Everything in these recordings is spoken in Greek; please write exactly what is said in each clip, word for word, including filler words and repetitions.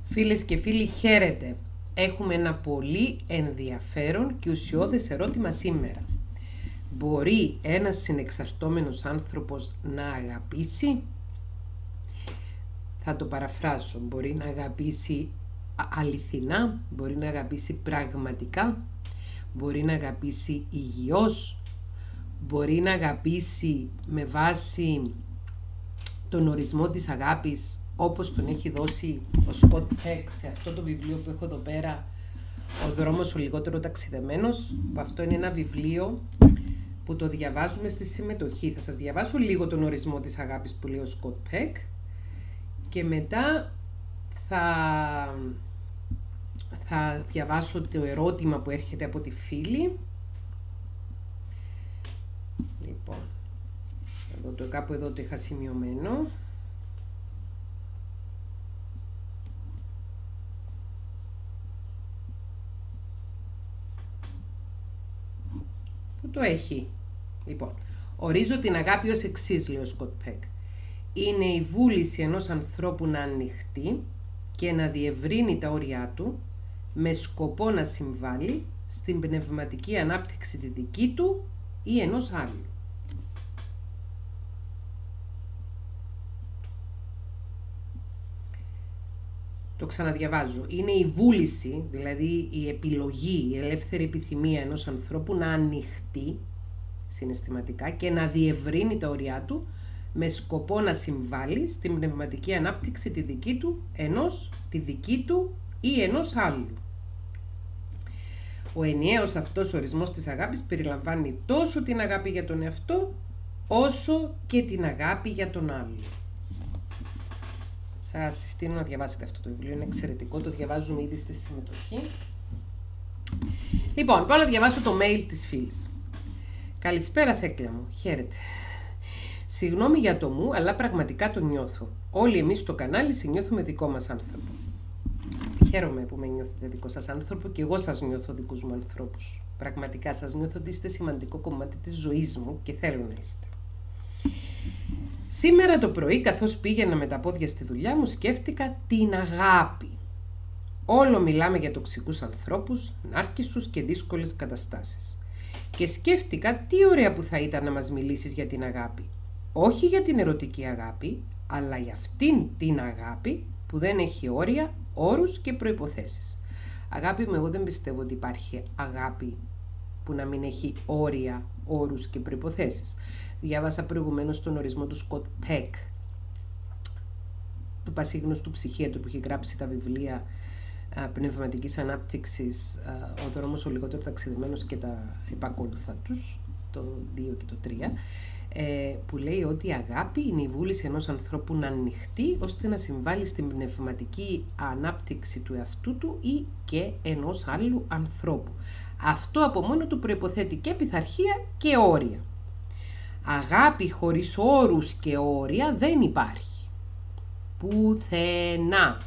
Φίλες και φίλοι, χαίρετε. Έχουμε ένα πολύ ενδιαφέρον και ουσιώδες ερώτημα σήμερα. Μπορεί ένας συνεξαρτώμενος άνθρωπος να αγαπήσει? Θα το παραφράσω. Μπορεί να αγαπήσει αληθινά, μπορεί να αγαπήσει πραγματικά, μπορεί να αγαπήσει υγιώς, μπορεί να αγαπήσει με βάση τον ορισμό της αγάπης όπως τον έχει δώσει ο Σκοτ Πεκ σε αυτό το βιβλίο που έχω εδώ πέρα, «Ο δρόμος ο λιγότερο ταξιδεμένος», που αυτό είναι ένα βιβλίο που το διαβάζουμε στη συμμετοχή. Θα σας διαβάσω λίγο τον ορισμό της αγάπης που λέει ο Σκοτ Πεκ και μετά θα, θα διαβάσω το ερώτημα που έρχεται από τη φίλη. Λοιπόν, εδώ το, κάπου εδώ το είχα σημειωμένο. Που το έχει. Λοιπόν, ορίζω την αγάπη ως εξής, λέει ο Σκοτ Πεκ. Είναι η βούληση ενός ανθρώπου να ανοιχτεί και να διευρύνει τα όρια του με σκοπό να συμβάλλει στην πνευματική ανάπτυξη τη δική του ή ενός άλλου. Το ξαναδιαβάζω. Είναι η βούληση, δηλαδή η επιλογή, η ελεύθερη επιθυμία ενός ανθρώπου να ανοιχτεί συναισθηματικά και να διευρύνει τα όρια του με σκοπό να συμβάλλει στην πνευματική ανάπτυξη τη δική του, ενός, τη δική του ή ενός άλλου. Ο ενιαίος αυτός ορισμός της αγάπης περιλαμβάνει τόσο την αγάπη για τον εαυτό, όσο και την αγάπη για τον άλλο. Σας συστήνω να διαβάσετε αυτό το βιβλίο, είναι εξαιρετικό, το διαβάζουμε ήδη στη συμμετοχή. Λοιπόν, πάω να διαβάσω το mail της φίλης. Καλησπέρα Θέκλα μου, χαίρετε. Συγγνώμη για το μου, αλλά πραγματικά το νιώθω. Όλοι εμείς στο κανάλι σε νιώθουμε δικό μας άνθρωπο. Χαίρομαι που με νιώθετε δικό σας άνθρωπο και εγώ σας νιώθω δικούς μου ανθρώπους. Πραγματικά σας νιώθω ότι είστε σημαντικό κομμάτι της ζωής μου και θέλω να είστε. Σήμερα το πρωί, καθώς πήγαινα με τα πόδια στη δουλειά μου, σκέφτηκα την αγάπη. Όλο μιλάμε για τοξικούς ανθρώπους, νάρκισσους και δύσκολες καταστάσεις. Και σκέφτηκα τι ωραία που θα ήταν να μας μιλήσεις για την αγάπη. Όχι για την ερωτική αγάπη, αλλά για αυτήν την αγάπη που δεν έχει όρια, όρους και προϋποθέσεις. Αγάπη μου, εγώ δεν πιστεύω ότι υπάρχει αγάπη που να μην έχει όρια, όρους και προϋποθέσεις. Διάβασα προηγουμένως τον ορισμό του Σκοτ Πεκ, του πασίγνωστου ψυχίατρου που έχει γράψει τα βιβλία α, πνευματικής ανάπτυξης, α, «Ο δρόμος ο λιγότερο ταξιδεμένος» και τα επακόλουθα τους, το δύο και το τρία, ε, που λέει ότι η αγάπη είναι η βούληση ενός ανθρώπου να ανοιχτεί ώστε να συμβάλλει στην πνευματική ανάπτυξη του εαυτού του ή και ενός άλλου ανθρώπου. Αυτό από μόνο του προϋποθέτει και πειθαρχία και όρια. Αγάπη χωρίς όρους και όρια δεν υπάρχει. Πουθενά.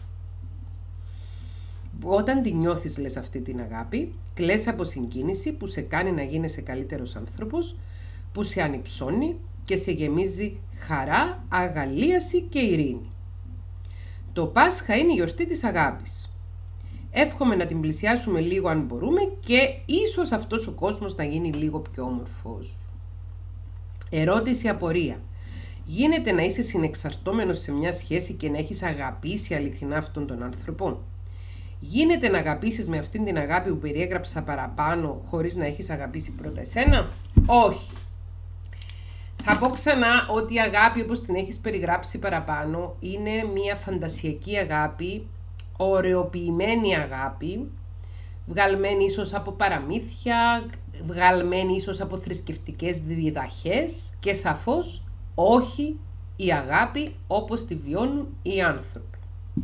Όταν τη νιώθεις, λες, αυτή την αγάπη, κλαις από συγκίνηση που σε κάνει να γίνεσαι καλύτερος άνθρωπος, που σε ανυψώνει και σε γεμίζει χαρά, αγαλίαση και ειρήνη. Το Πάσχα είναι η γιορτή της αγάπης. Εύχομαι να την πλησιάσουμε λίγο αν μπορούμε και ίσως αυτός ο κόσμος να γίνει λίγο πιο όμορφος. Ερώτηση απορία. Γίνεται να είσαι συνεξαρτώμενος σε μια σχέση και να έχεις αγαπήσει αληθινά αυτόν τον άνθρωπο? Γίνεται να αγαπήσεις με αυτήν την αγάπη που περιέγραψα παραπάνω χωρίς να έχεις αγαπήσει πρώτα εσένα? Όχι. Θα πω ξανά ότι η αγάπη όπως την έχεις περιγράψει παραπάνω είναι μια φαντασιακή αγάπη, ωρεοποιημένη αγάπη, βγαλμένη ίσως από παραμύθια, βγαλμένη ίσως από θρησκευτικές διδαχές και σαφώς όχι η αγάπη όπως τη βιώνουν οι άνθρωποι.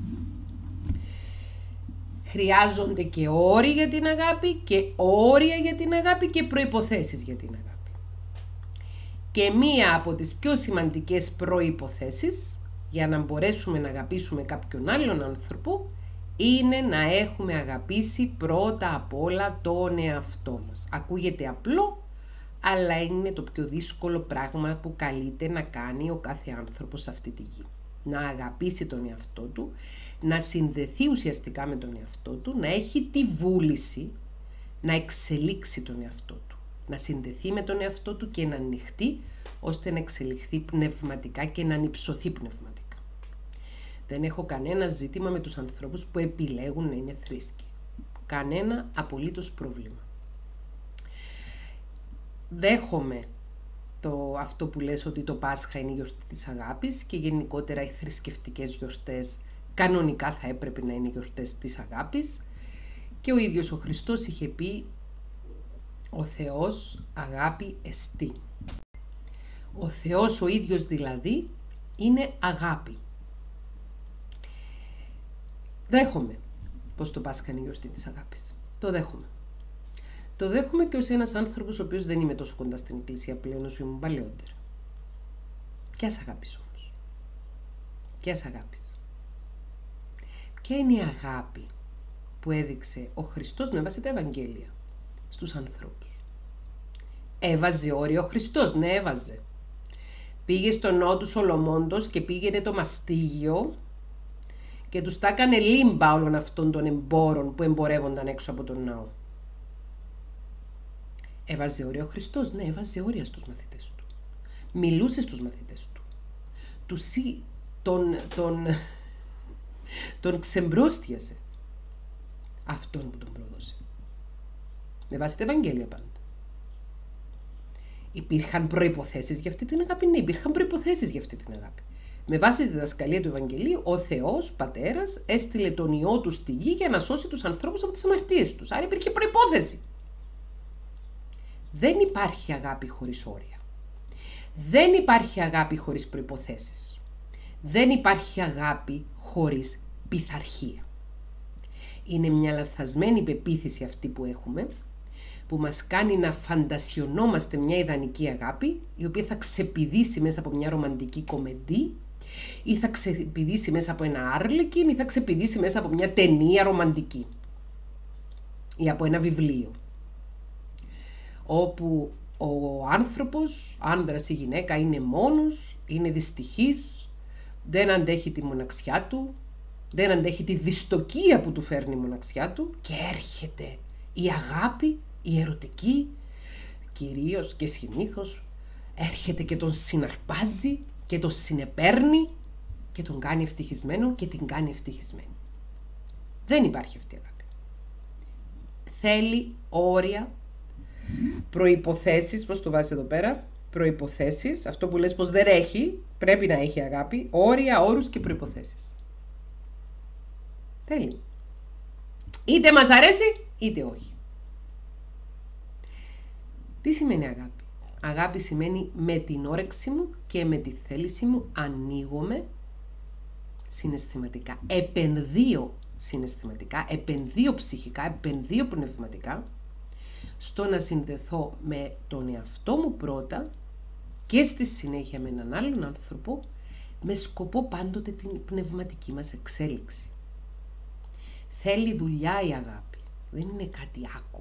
Χρειάζονται και όροι για την αγάπη και όρια για την αγάπη και προϋποθέσεις για την αγάπη. Και μία από τις πιο σημαντικές προϋποθέσεις για να μπορέσουμε να αγαπήσουμε κάποιον άλλον άνθρωπο είναι να έχουμε αγαπήσει πρώτα απ' όλα τον εαυτό μας. Ακούγεται απλό, αλλά είναι το πιο δύσκολο πράγμα που καλείται να κάνει ο κάθε άνθρωπος σε αυτή τη γη. να αγαπήσει τον εαυτό του, να συνδεθεί ουσιαστικά με τον εαυτό του, να έχει τη βούληση να εξελίξει τον εαυτό του, να συνδεθεί με τον εαυτό του και να ανοιχτεί ώστε να εξελιχθεί πνευματικά και να ανυψωθεί πνευματικά. Δεν έχω κανένα ζήτημα με τους ανθρώπους που επιλέγουν να είναι θρήσκοι. Κανένα απολύτως πρόβλημα. Δέχομαι το, αυτό που λες ότι το Πάσχα είναι η γιορτή της αγάπης και γενικότερα οι θρησκευτικές γιορτές κανονικά θα έπρεπε να είναι γιορτές της αγάπης και ο ίδιος ο Χριστός είχε πει «Ο Θεός αγάπη εστί». Ο Θεός ο ίδιος δηλαδή είναι αγάπη. Δέχομαι πως το Πάσχα είναι η γιορτή της αγάπης. Το δέχομαι. Το δέχομαι και ως ένας άνθρωπος ο οποίος δεν είμαι τόσο κοντά στην εκκλησία πλέον όσο ήμουν παλαιότερα. Ποιας αγάπης όμως. Ποιας αγάπης. Ποια είναι η αγάπη που έδειξε ο Χριστός με βάση τα Ευαγγέλια στους ανθρώπους. Έβαζε όρια ο Χριστός, ναι έβαζε. Πήγε στον ναό του Σολομώντος και πήγαινε το μαστίγιο και τους τα έκανε λίμπα όλων αυτών των εμπόρων που εμπορεύονταν έξω από τον ναό. Έβαζε όρια ο Χριστός, ναι έβαζε όρια στους μαθητές του. Μιλούσε στους μαθητές του. Τους τον, τον, τον ξεμπρόστιασε αυτόν που τον πρόδωσε. Με βάση τα Ευαγγέλια πάντα. Υπήρχαν προϋποθέσεις για αυτή την αγάπη, ναι, υπήρχαν προϋποθέσεις για αυτή την αγάπη. Με βάση τη διδασκαλία του Ευαγγελίου, ο Θεός, Πατέρας, έστειλε τον Υιό του στη γη για να σώσει τους ανθρώπους από τις αμαρτίες τους. Άρα υπήρχε προϋπόθεση. Δεν υπάρχει αγάπη χωρίς όρια. Δεν υπάρχει αγάπη χωρίς προϋποθέσεις. Δεν υπάρχει αγάπη χωρίς πειθαρχία. Είναι μια λανθασμένη πεποίθηση αυτή που έχουμε, που μας κάνει να φαντασιωνόμαστε μια ιδανική αγάπη, η οποία θα ξεπηδήσει μέσα από μια ρομαντική κομμεντή, ή θα ξεπηδήσει μέσα από ένα άρλεκιν, ή θα ξεπηδήσει μέσα από μια ταινία ρομαντική, ή από ένα βιβλίο. Όπου ο άνθρωπος, άνδρας ή γυναίκα, είναι μόνος, είναι δυστυχής, δεν αντέχει τη μοναξιά του, δεν αντέχει τη δυστοκία που του φέρνει η μοναξιά του και έρχεται η αγάπη, η ερωτική, κυρίως και συνήθως, έρχεται και τον συναρπάζει και τον συνεπέρνει και τον κάνει ευτυχισμένο και την κάνει ευτυχισμένη. Δεν υπάρχει αυτή η αγάπη. Θέλει όρια, προϋποθέσεις, πώς το βάζεις εδώ πέρα, προϋποθέσεις, αυτό που λες πως δεν έχει, πρέπει να έχει αγάπη, όρια, όρους και προϋποθέσεις. Θέλει. Είτε μας αρέσει, είτε όχι. Τι σημαίνει αγάπη? Αγάπη σημαίνει με την όρεξη μου και με τη θέληση μου ανοίγομαι συναισθηματικά, επενδύω συναισθηματικά, επενδύω ψυχικά, επενδύω πνευματικά στο να συνδεθώ με τον εαυτό μου πρώτα και στη συνέχεια με έναν άλλον άνθρωπο με σκοπό πάντοτε την πνευματική μας εξέλιξη. Θέλει δουλειά η αγάπη, δεν είναι κάτι άκοπο.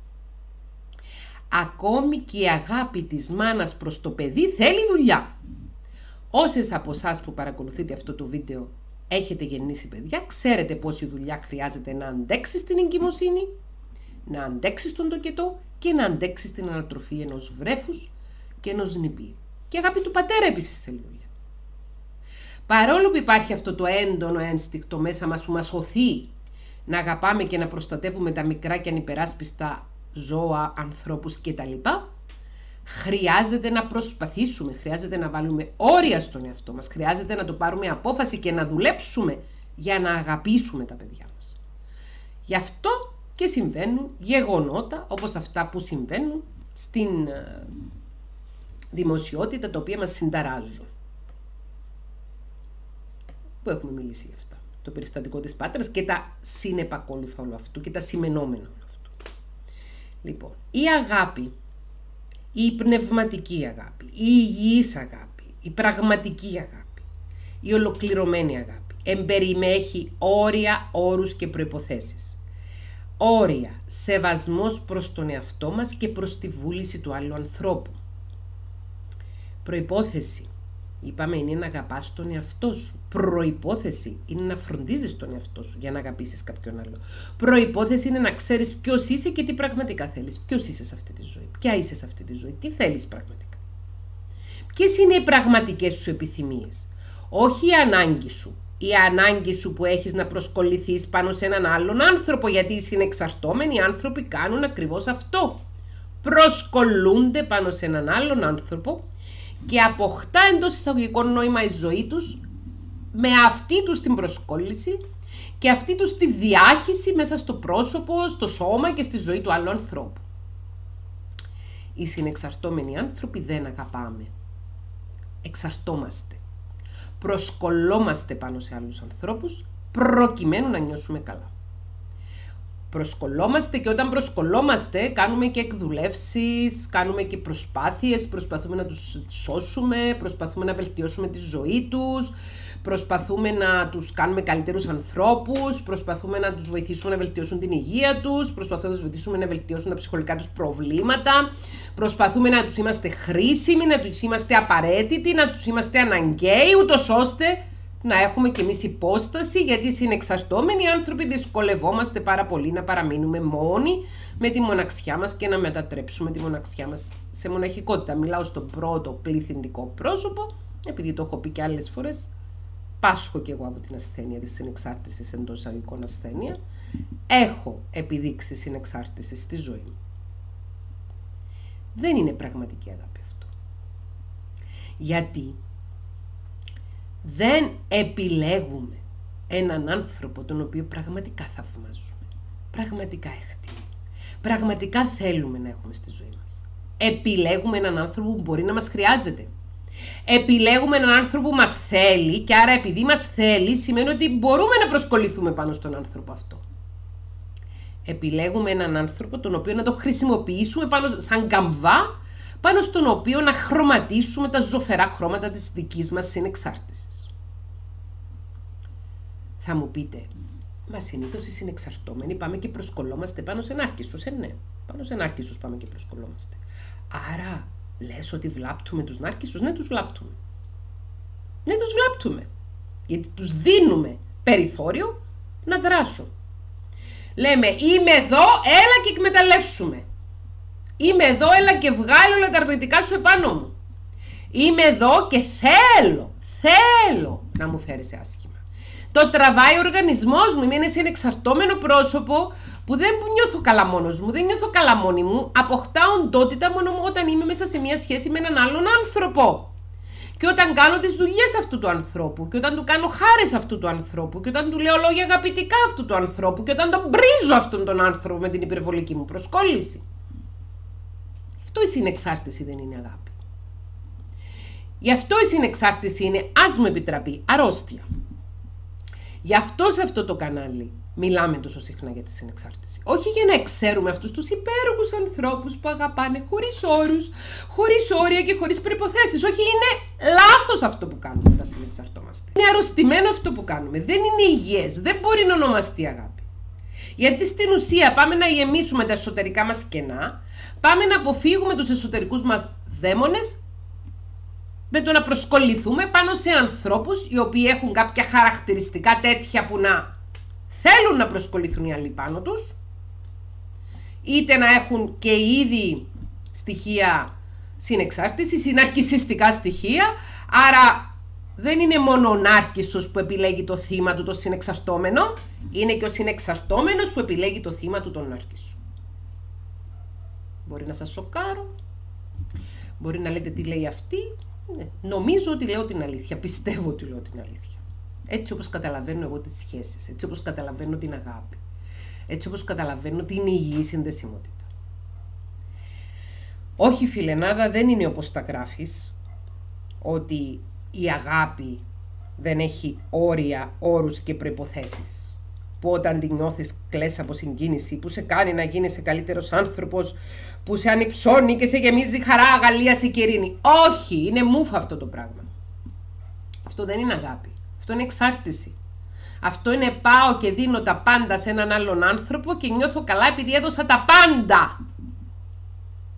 Ακόμη και η αγάπη της μάνας προς το παιδί θέλει δουλειά. Όσες από εσάς που παρακολουθείτε αυτό το βίντεο έχετε γεννήσει παιδιά, ξέρετε πόση δουλειά χρειάζεται να αντέξεις την εγκυμοσύνη, να αντέξεις τον τοκετό και να αντέξεις την ανατροφή ενός βρέφους και ενός νηπίου. Και η αγάπη του πατέρα επίσης θέλει δουλειά. Παρόλο που υπάρχει αυτό το έντονο ένστικτο μέσα μας που μας οθεί να αγαπάμε και να προστατεύουμε τα μικρά και ανυπεράσπιστα ζώα, ανθρώπους κτλ. Χρειάζεται να προσπαθήσουμε, χρειάζεται να βάλουμε όρια στον εαυτό μας, χρειάζεται να το πάρουμε απόφαση και να δουλέψουμε για να αγαπήσουμε τα παιδιά μας. Γι' αυτό και συμβαίνουν γεγονότα όπως αυτά που συμβαίνουν στην δημοσιότητα, τα οποία μας συνταράζουν. Που έχουμε μιλήσει γι' αυτά. Το περιστατικό της Πάτρας και τα συνεπακόλουθα όλου αυτού και τα σημενόμενα όλου αυτού. Λοιπόν, η αγάπη, η πνευματική αγάπη, η υγιής αγάπη, η πραγματική αγάπη, η ολοκληρωμένη αγάπη εμπεριέχει όρια, όρους και προϋποθέσεις. Όρια, σεβασμός προς τον εαυτό μας και προς τη βούληση του άλλου ανθρώπου. Προϋπόθεση Είπαμε είναι να αγαπάς τον εαυτό σου. Προϋπόθεση είναι να φροντίζεις τον εαυτό σου για να αγαπήσεις κάποιον άλλο. Προϋπόθεση είναι να ξέρεις ποιος είσαι και τι πραγματικά θέλεις. Ποιος είσαι σε αυτή τη ζωή. Ποια είσαι σε αυτή τη ζωή. Τι θέλεις πραγματικά. Ποιες είναι οι πραγματικές σου επιθυμίες. Όχι η ανάγκη σου. Η ανάγκη σου που έχεις να προσκοληθείς πάνω σε έναν άλλον άνθρωπο, γιατί οι συνεξαρτώμενοι άνθρωποι κάνουν ακριβώς αυτό. Προσκολούνται πάνω σε έναν άλλον άνθρωπο και αποκτά εντός εισαγωγικών νόημα η ζωή τους με αυτή τους την προσκόλληση και αυτή τους τη διάχυση μέσα στο πρόσωπο, στο σώμα και στη ζωή του άλλου ανθρώπου. Οι συνεξαρτώμενοι άνθρωποι δεν αγαπάμε. Εξαρτώμαστε. Προσκολόμαστε πάνω σε άλλους ανθρώπους προκειμένου να νιώσουμε καλά. Προσκολόμαστε και όταν προσκολόμαστε κάνουμε και εκδουλεύσεις, κάνουμε και προσπάθειες, προσπαθούμε να τους σώσουμε, προσπαθούμε να βελτιώσουμε τη ζωή τους, προσπαθούμε να τους κάνουμε καλύτερους ανθρώπους, προσπαθούμε να τους βοηθήσουμε να βελτιώσουν την υγεία τους, προσπαθούμε να τους βοηθήσουμε να βελτιώσουν τα ψυχολογικά τους προβλήματα, προσπαθούμε να τους είμαστε χρήσιμοι, να τους είμαστε απαραίτητοι, να τους είμαστε αναγκαίοι, ούτως ώστε να έχουμε κι εμείς υπόσταση, γιατί συνεξαρτώμενοι άνθρωποι δυσκολευόμαστε πάρα πολύ να παραμείνουμε μόνοι με τη μοναξιά μας και να μετατρέψουμε τη μοναξιά μας σε μοναχικότητα. Μιλάω στον πρώτο πληθυντικό πρόσωπο, επειδή το έχω πει και άλλες φορές, πάσχω κι εγώ από την ασθένεια της συνεξάρτησης, εντός εισαγωγικών ασθένεια, έχω επιδείξει συνεξάρτηση στη ζωή μου. Δεν είναι πραγματική αγάπη αυτό. Γιατί δεν επιλέγουμε έναν άνθρωπο τον οποίο πραγματικά θαυμάζουμε, πραγματικά εκτιμούμε, πραγματικά θέλουμε να έχουμε στη ζωή μας. Επιλέγουμε έναν άνθρωπο που μπορεί να μας χρειάζεται. Επιλέγουμε έναν άνθρωπο που μας θέλει και άρα επειδή μας θέλει σημαίνει ότι μπορούμε να προσκοληθούμε πάνω στον άνθρωπο αυτό. Επιλέγουμε έναν άνθρωπο τον οποίο να το χρησιμοποιήσουμε πάνω, σαν καμβά, πάνω στον οποίο να χρωματίσουμε τα ζωφερά χρώματα της δικής μας συνεξάρτησης. Θα μου πείτε, μα συνήθως οι συνεξαρτώμενοι πάμε και προσκολόμαστε πάνω σε νάρκισσους. Ε, ναι, πάνω σε νάρκισσους πάμε και προσκολόμαστε. Άρα, λες ότι βλάπτουμε τους νάρκισσους? Ναι, τους βλάπτουμε. Ναι, τους βλάπτουμε. Γιατί τους δίνουμε περιθώριο να δράσουν. Λέμε, είμαι εδώ, έλα και εκμεταλλεύσουμε. Είμαι εδώ, έλα και βγάλω όλα τα αρνητικά σου επάνω μου. Είμαι εδώ και θέλω, θέλω να μου φέρεις άσχημα. Το τραβάει ο οργανισμός μου, είμαι ένα συνεξαρτώμενο πρόσωπο που δεν νιώθω καλά μόνος μου, δεν νιώθω καλά μόνη μου, αποκτά οντότητα μόνο όταν είμαι μέσα σε μια σχέση με έναν άλλον άνθρωπο. Και όταν κάνω τις δουλειές αυτού του ανθρώπου, και όταν του κάνω χάρες αυτού του ανθρώπου, και όταν του λέω λόγια αγαπητικά αυτού του ανθρώπου, και όταν τον μπρίζω αυτόν τον άνθρωπο με την υπερβολική μου προσκόλληση. Αυτό η συνεξάρτηση δεν είναι αγάπη. Γι' αυτό η συνεξάρτηση είναι, ας μου επιτραπεί, αρρώστια. Γι' αυτό σε αυτό το κανάλι μιλάμε τόσο συχνά για τη συνεξάρτηση. Όχι για να εξέρουμε αυτούς τους υπέροχους ανθρώπους που αγαπάνε χωρίς όρους, χωρίς όρια και χωρίς προϋποθέσεις. Όχι, είναι λάθος αυτό που κάνουμε όταν συνεξαρτώμαστε. Είναι αρρωστημένο αυτό που κάνουμε. Δεν είναι υγιές. Δεν μπορεί να ονομαστεί αγάπη. Γιατί στην ουσία πάμε να γεμίσουμε τα εσωτερικά μας κενά, πάμε να αποφύγουμε τους εσωτερικούς μας δαίμονες με το να προσκοληθούμε πάνω σε ανθρώπους οι οποίοι έχουν κάποια χαρακτηριστικά τέτοια που να θέλουν να προσκοληθούν οι άλλοι πάνω τους, είτε να έχουν και ήδη στοιχεία συνεξάρτησης ή ναρκισσιστικά στοιχεία, άρα δεν είναι μόνο ο νάρκισσος που επιλέγει το θύμα του το συνεξαρτώμενο, είναι και ο συνεξαρτώμενος που επιλέγει το θύμα του τον νάρκισσο. Μπορεί να σας σοκάρω, μπορεί να λέτε τι λέει αυτή. Ναι, νομίζω ότι λέω την αλήθεια, πιστεύω ότι λέω την αλήθεια. Έτσι όπως καταλαβαίνω εγώ τις σχέσεις, έτσι όπως καταλαβαίνω την αγάπη, έτσι όπως καταλαβαίνω την υγιή συνδεσιμότητα. Όχι φιλενάδα, δεν είναι όπως τα γράφεις, ότι η αγάπη δεν έχει όρια, όρους και προϋποθέσεις. Που όταν την νιώθεις κλαις από συγκίνηση, που σε κάνει να γίνεσαι καλύτερος άνθρωπος, που σε ανυψώνει και σε γεμίζει χαρά, αγαλίαση και ειρήνη. Όχι, είναι μούφα αυτό το πράγμα. Αυτό δεν είναι αγάπη. Αυτό είναι εξάρτηση. Αυτό είναι πάω και δίνω τα πάντα σε έναν άλλον άνθρωπο και νιώθω καλά επειδή έδωσα τα πάντα.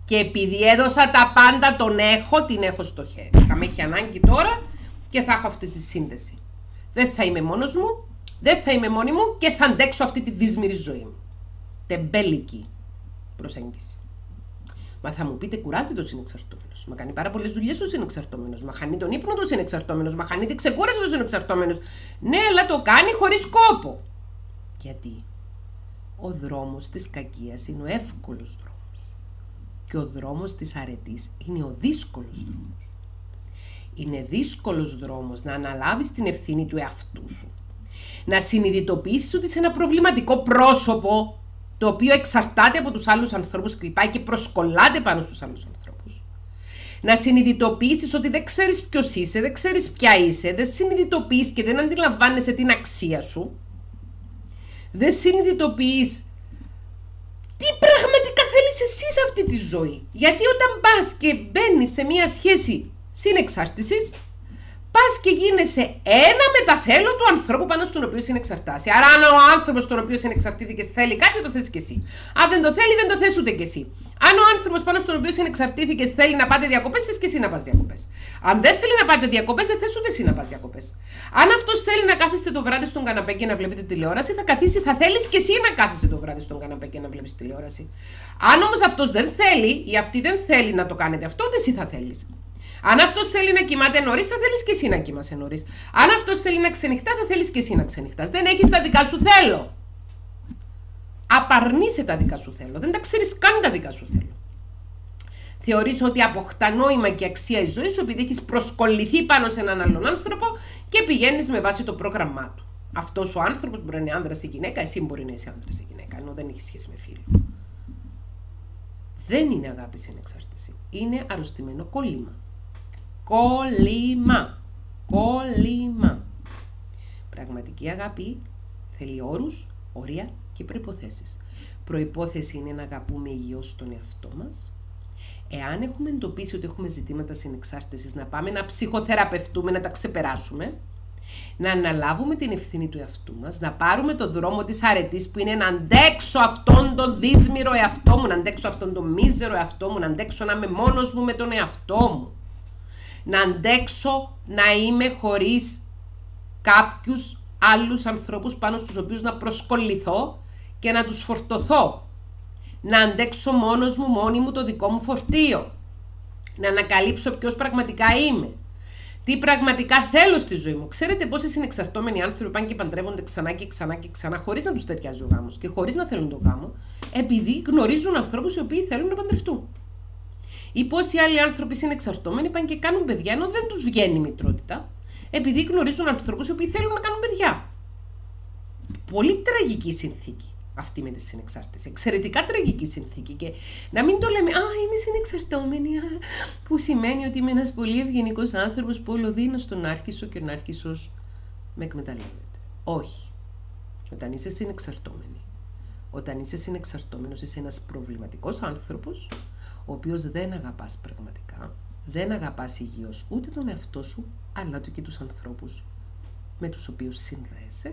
Και επειδή έδωσα τα πάντα, τον έχω, την έχω στο χέρι. Θα με έχει ανάγκη τώρα και θα έχω αυτή τη σύνδεση. Δεν θα είμαι μόνος μου, δεν θα είμαι μόνη μου και θα αντέξω αυτή τη δύσμηρη ζωή μου. Τεμπέλικη προσέγγιση. Μα θα μου πείτε, κουράζεται ο συνεξαρτώμενος. Μα κάνει πάρα πολλές δουλειές ο συνεξαρτώμενος. Μα χάνει τον ύπνο του συνεξαρτώμενος. Μα χάνει την ξεκούραση του συνεξαρτώμενος. Ναι, αλλά το κάνει χωρίς κόπο. Γιατί ο δρόμος της κακίας είναι ο εύκολος δρόμος. Και ο δρόμος της αρετής είναι ο δύσκολος δρόμος. Είναι δύσκολος δρόμος να αναλάβεις την ευθύνη του εαυτού σου. Να συνειδητοποιήσεις ότι είσαι ένα προβληματικό πρόσωπο, το οποίο εξαρτάται από τους άλλους ανθρώπους και πάει και προσκολάται πάνω στους άλλους ανθρώπους. Να συνειδητοποιήσεις ότι δεν ξέρεις ποιος είσαι, δεν ξέρεις ποια είσαι, δεν συνειδητοποιείς και δεν αντιλαμβάνεσαι την αξία σου. Δεν συνειδητοποιείς τι πραγματικά θέλεις εσύ σε αυτή τη ζωή. Γιατί όταν πας και μπαίνεις σε μια σχέση συνεξάρτησης, πας και γίνεσαι ένα με τα θέλω του ανθρώπου πάνω στον οποίο συνεξαρτάσαι. Άρα, αν ο άνθρωπος στον οποίο συνεξαρτήθηκες θέλει κάτι, το θες και εσύ. Αν δεν το θέλει, δεν το θες ούτε και εσύ. Αν ο άνθρωπος πάνω στον οποίο συνεξαρτήθηκες θέλει να πάτε διακοπές, θες και εσύ να πας διακοπές. Αν δεν θέλει να πάτε διακοπές, δεν θες ούτε εσύ να πας διακοπές. Αν αυτός θέλει να κάθεστε το βράδυ στον καναπέ και να βλέπετε τηλεόραση, θα καθίσει, θα θέλεις και εσύ να κάθεσαι το βράδυ στον καναπέ και να βλέπεις τηλεόραση. Αν όμως αυτός δεν θέλει ή αυτή δεν θέλει να το κάνετε αυτό, ούτε εσύ θα θέλεις. Αν αυτός θέλει να κοιμάται νωρίς, θα θέλεις και εσύ να κοιμάσαι νωρίς. Αν αυτός θέλει να ξενυχτά, θα θέλεις και εσύ να ξενυχτάς. Δεν έχεις τα δικά σου θέλω. Απαρνείσαι τα δικά σου θέλω. Δεν τα ξέρεις καν τα δικά σου θέλω. Θεωρείς ότι αποκτά νόημα και αξία η ζωή σου επειδή έχεις προσκολληθεί πάνω σε έναν άλλον άνθρωπο και πηγαίνεις με βάση το πρόγραμμά του. Αυτός ο άνθρωπος μπορεί να είναι άνδρας ή γυναίκα, εσύ μπορεί να είσαι άνδρας ή γυναίκα, ενώ δεν έχει σχέση με φίλο. Δεν είναι αγάπη συνεξάρτηση. Είναι αρρωστημένο κόλλημα. Κόλλημα. Κόλλημα. Πραγματική αγάπη θέλει όρους, όρια και προϋποθέσεις. Προϋπόθεση είναι να αγαπούμε υγιώς τον εαυτό μας. Εάν έχουμε εντοπίσει ότι έχουμε ζητήματα συνεξάρτησης, να πάμε να ψυχοθεραπευτούμε, να τα ξεπεράσουμε, να αναλάβουμε την ευθύνη του εαυτού μας, να πάρουμε το δρόμο της αρετής που είναι να αντέξω αυτόν τον δύσμηρο εαυτό μου, να αντέξω αυτόν τον μίζερο εαυτό μου, να αντέξω να είμαι μόνος μου με τον εαυτό μου. Να αντέξω να είμαι χωρίς κάποιους άλλους ανθρώπους πάνω στους οποίους να προσκολληθώ και να τους φορτωθώ. Να αντέξω μόνος μου, μόνη μου το δικό μου φορτίο. Να ανακαλύψω ποιος πραγματικά είμαι. Τι πραγματικά θέλω στη ζωή μου. Ξέρετε πόσοι συνεξαρτώμενοι άνθρωποι πάνε και παντρεύονται ξανά και ξανά και ξανά χωρίς να τους ταιριάζει ο γάμος και χωρίς να θέλουν τον γάμο, επειδή γνωρίζουν ανθρώπους οι οποίοι θέλουν να παντρευτούν. Ή πόσοι άλλοι άνθρωποι συνεξαρτώμενοι πάνε και κάνουν παιδιά ενώ δεν τους βγαίνει η μητρότητα, επειδή γνωρίζουν ανθρώπους οι οποίοι θέλουν να κάνουν παιδιά. Πολύ τραγική συνθήκη αυτή με τη συνεξάρτηση. Εξαιρετικά τραγική συνθήκη. Και να μην το λέμε, α, είμαι συνεξαρτώμενη, που σημαίνει ότι είμαι ένας πολύ ευγενικός άνθρωπος που όλο δίνω στον άρχισο και ο άρχισος με εκμεταλλεύεται. Όχι. Όταν είσαι συνεξαρτώμενη, όταν είσαι συνεξαρτώμενος, είσαι ένας προβληματικός άνθρωπος, ο οποίος δεν αγαπάς πραγματικά, δεν αγαπάς υγιώς ούτε τον εαυτό σου, αλλά ούτε και τους ανθρώπους με τους οποίους συνδέεσαι,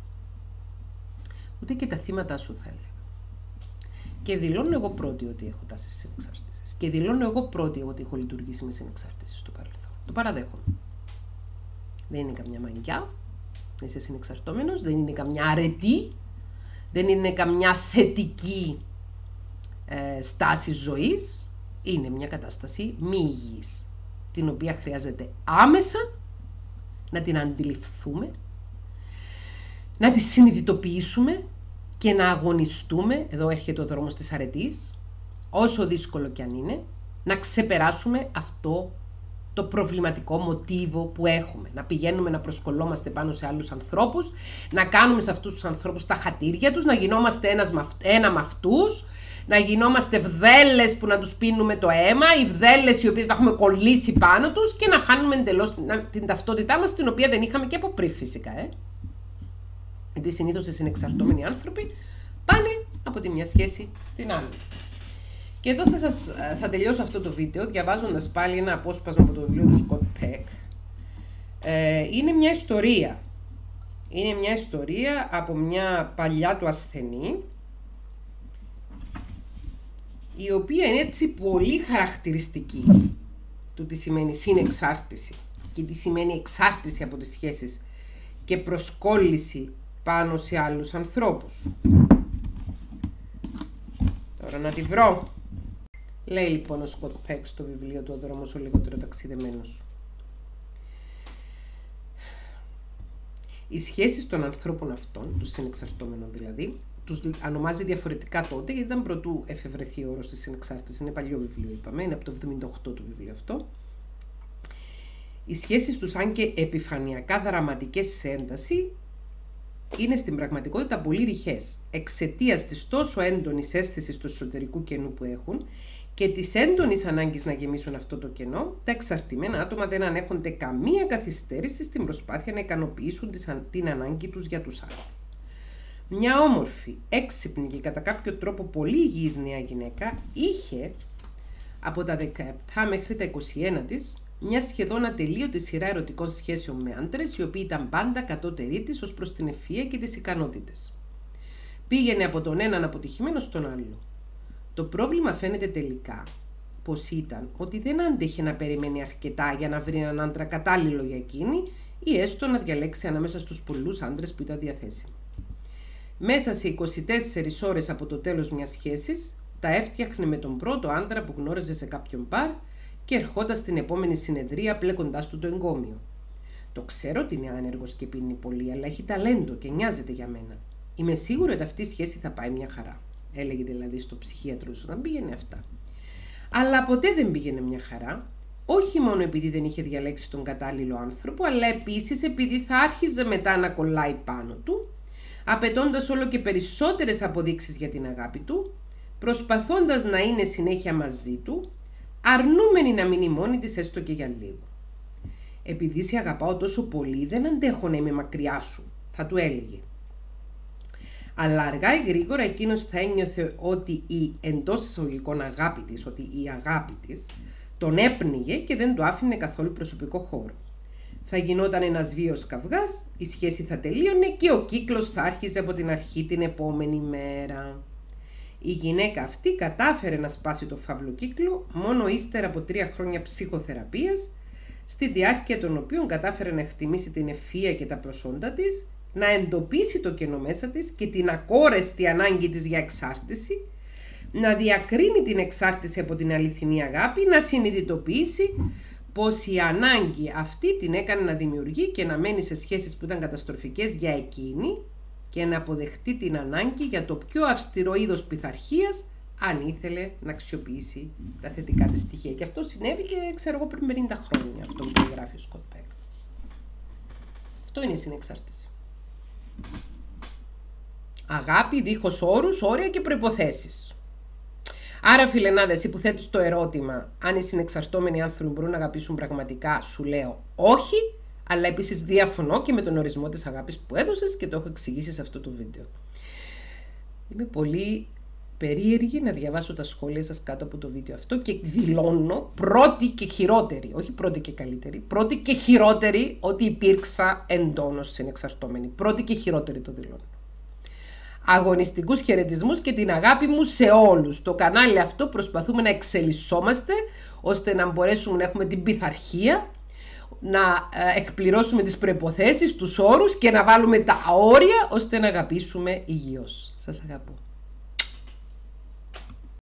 ούτε και τα θύματα σου θα έλεγα. Και δηλώνω εγώ πρώτη ότι έχω τάσεις συνεξάρτησης. Και δηλώνω εγώ πρώτη ότι έχω λειτουργήσει με συνεξάρτηση στο παρελθόν. Το παραδέχομαι. Δεν είναι καμιά μαγκιά να είσαι συνεξαρτώμενος, δεν είναι καμιά αρετή, δεν είναι καμιά θετική ε, στάση ζωής. Είναι μια κατάσταση μη υγιής, την οποία χρειάζεται άμεσα να την αντιληφθούμε, να τη συνειδητοποιήσουμε και να αγωνιστούμε, εδώ έρχεται ο δρόμος της αρετής, όσο δύσκολο κι αν είναι, να ξεπεράσουμε αυτό το προβληματικό μοτίβο που έχουμε. Να πηγαίνουμε να προσκολόμαστε πάνω σε άλλους ανθρώπους, να κάνουμε σε αυτούς τους ανθρώπους τα χατήρια τους, να γινόμαστε ένας, ένα με αυτούς, να γινόμαστε βδέλες που να τους πίνουμε το αίμα, ή βδέλες οι οποίες να έχουμε κολλήσει πάνω τους και να χάνουμε εντελώς την, την ταυτότητά μας, την οποία δεν είχαμε και από πριν φυσικά. Ε. Γιατί συνήθως οι συνεξαρτώμενοι άνθρωποι πάνε από τη μια σχέση στην άλλη. Και εδώ θα, σας, θα τελειώσω αυτό το βίντεο διαβάζοντας πάλι ένα απόσπασμα από το βιβλίο του Σκοτ Πεκ. Ε, είναι μια ιστορία. Είναι μια ιστορία από μια παλιά του ασθενή, η οποία είναι έτσι πολύ χαρακτηριστική του τι σημαίνει συνεξάρτηση και τι σημαίνει εξάρτηση από τις σχέσεις και προσκόλληση πάνω σε άλλους ανθρώπους. Τώρα να τη βρω. Λέει λοιπόν ο Σκοτ Πεκ στο βιβλίο του «Ο δρόμος ο λιγότερο ταξιδεμένος». Οι σχέσεις των ανθρώπων αυτών, των συνεξαρτώμενων δηλαδή, τους ονομάζει διαφορετικά τότε, γιατί ήταν πρωτού εφευρεθεί ο όρος της συνεξάρτησης. Είναι παλιό βιβλίο, είπαμε, είναι από το εβδομήντα οκτώ το βιβλίο αυτό. Οι σχέσεις τους, αν και επιφανειακά δραματικές σε ένταση, είναι στην πραγματικότητα πολύ ρηχές, εξαιτίας της τόσο έντονης αίσθησης του εσωτερικού κενού που έχουν και της έντονης ανάγκης να γεμίσουν αυτό το κενό. Τα εξαρτημένα άτομα δεν ανέχονται καμία καθυστέρηση στην προσπάθεια να ικανοποιήσουν την ανάγκη τους για τους άλλους. Μια όμορφη, έξυπνη και κατά κάποιο τρόπο πολύ υγιής νέα γυναίκα είχε από τα δεκαεπτά μέχρι τα είκοσι ένα της μια σχεδόν ατελείωτη σειρά ερωτικών σχέσεων με άντρες, οι οποίοι ήταν πάντα κατώτεροι της ως προς την ευφυΐα και τις ικανότητες. Πήγαινε από τον έναν αποτυχημένο στον άλλο. Το πρόβλημα φαίνεται τελικά πως ήταν ότι δεν άντεχε να περιμένει αρκετά για να βρει έναν άντρα κατάλληλο για εκείνη ή έστω να διαλέξει ανάμεσα στους πολλούς άντρες που ήταν διαθέσιμοι. Μέσα σε είκοσι τέσσερις ώρες από το τέλος μιας σχέσης, τα έφτιαχνε με τον πρώτο άντρα που γνώριζε σε κάποιον μπαρ και ερχόταν στην επόμενη συνεδρία πλέκοντάς του το εγκόμιο. Το ξέρω ότι είναι άνεργος και πίνει πολύ, αλλά έχει ταλέντο και νοιάζεται για μένα. Είμαι σίγουρη ότι αυτή η σχέση θα πάει μια χαρά. Έλεγε δηλαδή στο ψυχίατρο του όταν πήγαινε αυτά. Αλλά ποτέ δεν πήγαινε μια χαρά, όχι μόνο επειδή δεν είχε διαλέξει τον κατάλληλο άνθρωπο, αλλά επίσης επειδή θα άρχιζε μετά να κολλάει πάνω του, απαιτώντας όλο και περισσότερες αποδείξεις για την αγάπη του, προσπαθώντας να είναι συνέχεια μαζί του, αρνούμενη να μείνει μόνη της έστω και για λίγο. Επειδή σε αγαπάω τόσο πολύ, δεν αντέχω να είμαι μακριά σου, θα του έλεγε. Αλλά αργά ή γρήγορα εκείνος θα ένιωθε ότι η εντός εισαγωγικών αγάπη της, ότι η αγάπη της, τον έπνιγε και δεν του άφηνε καθόλου προσωπικό χώρο. Θα γινόταν ένας βίος καυγάς, η σχέση θα τελείωνε και ο κύκλος θα άρχιζε από την αρχή την επόμενη μέρα. Η γυναίκα αυτή κατάφερε να σπάσει το φαύλο κύκλο μόνο ύστερα από τρία χρόνια ψυχοθεραπείας, στη διάρκεια των οποίων κατάφερε να εκτιμήσει την ευφυΐα και τα προσόντα της, να εντοπίσει το κενό μέσα της και την ακόρεστη ανάγκη της για εξάρτηση, να διακρίνει την εξάρτηση από την αληθινή αγάπη, να συνειδητοποιήσει πως η ανάγκη αυτή την έκανε να δημιουργεί και να μένει σε σχέσεις που ήταν καταστροφικές για εκείνη και να αποδεχτεί την ανάγκη για το πιο αυστηρό είδος πειθαρχίας, αν ήθελε να αξιοποιήσει τα θετικά της στοιχεία. Και αυτό συνέβη και ξέρω εγώ πριν πενήντα χρόνια, αυτό που περιγράφει ο Σκοτ Πεκ. Αυτό είναι η συνεξάρτηση. Αγάπη δίχως όρους, όρια και προϋποθέσεις. Άρα, φιλενάδε, εσύ που θέτεις το ερώτημα αν οι συνεξαρτώμενοι άνθρωποι μπορούν να αγαπήσουν πραγματικά, σου λέω όχι, αλλά επίσης διαφωνώ και με τον ορισμό της αγάπης που έδωσες και το έχω εξηγήσει σε αυτό το βίντεο. Είμαι πολύ περίεργη να διαβάσω τα σχόλια σας κάτω από το βίντεο αυτό και δηλώνω πρώτη και χειρότερη, όχι πρώτη και καλύτερη, πρώτη και χειρότερη ότι υπήρξα εντόνως συνεξαρτώμενη. Πρώτη και χειρότερη το δηλώνω. Αγωνιστικούς χαιρετισμούς και την αγάπη μου σε όλους. Το κανάλι αυτό προσπαθούμε να εξελισσόμαστε ώστε να μπορέσουμε να έχουμε την πειθαρχία, να εκπληρώσουμε τις προϋποθέσεις, τους όρους και να βάλουμε τα όρια ώστε να αγαπήσουμε υγιώς. Σας αγαπώ.